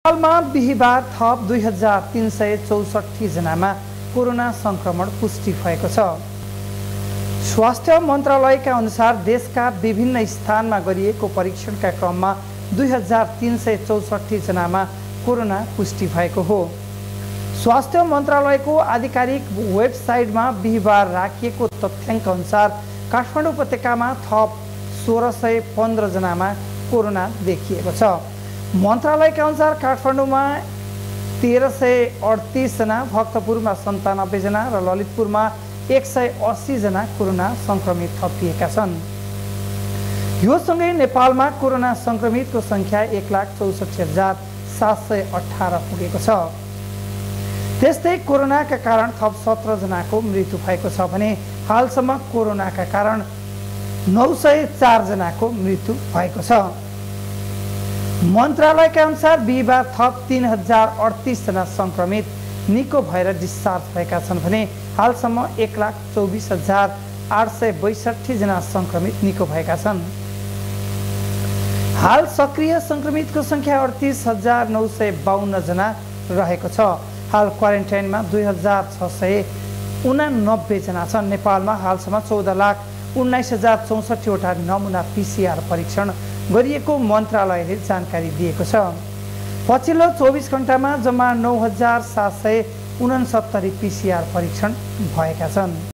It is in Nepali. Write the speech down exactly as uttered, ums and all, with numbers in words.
नेपालमा बिहिबार थप दुई हजार तीन सय चौसठी जनामा कोरोना संक्रमण पुष्टि भएको छ। स्वास्थ्य मन्त्रालयका अनुसार देशका विभिन्न स्थानमा गरिएको परीक्षणका क्रममा दुई हजार तीन सय चौसठी जनामा कोरोना पुष्टि भएको हो। स्वास्थ्य मन्त्रालयको आधिकारिक वेबसाइटमा बिहिबार राखिएको तथ्याङ्क अनुसार काठमाडौँ उपत्यकामा थप सोह्र सय पन्ध्र जनामा कोरोना देखिएको छ। मन्त्रालयका अनुसार काठमाडौँमा तेह्र सय अडतिस जना, भक्तपुरमा सन्तानब्बे जना र ललितपुरमा एक सय अस्सी जना कोरोना संक्रमित थपिएका छन्। यो सँगै नेपालमा कोरोना संक्रमितको संख्या एक लाख चौसठी हजार सात सय अठार पुगेको छ। त्यस्तै कोरोनाका कारण थप सत्र जनाको मृत्यु भएको छ भने हालसम्म कोरोनाका कारण नौ सय चार जनाको मृत्यु भएको छ। मन्त्रालयका अनुसार बिहिबार थप तीन हजार अडतिस जना संक्रमित निको भएर डिस्चार्ज भएका छन् भने हालसम्म एक लाख चौबिस हजार आठ सय बैसठी जना संक्रमित निको भएका छन्। हाल सक्रिय संक्रमितको संख्या अडतिस हजार नौ सय बाहन्न जना रहेको छ। हाल क्वारेन्टाइनमा दुई हजार छ सय उनानब्बे जना छन्। नेपालमा हालसम्म चौध लाख उन्नाइस हजार चौसठीवटा नमुना पिसिआर परीक्षण गरिएको मन्त्रालयले जानकारी दिएको छ। पछिल्लो चौबिस घण्टामा जम्मा नौ हजार सात सय उनसत्तरी पिसिआर परीक्षण भएका छन्।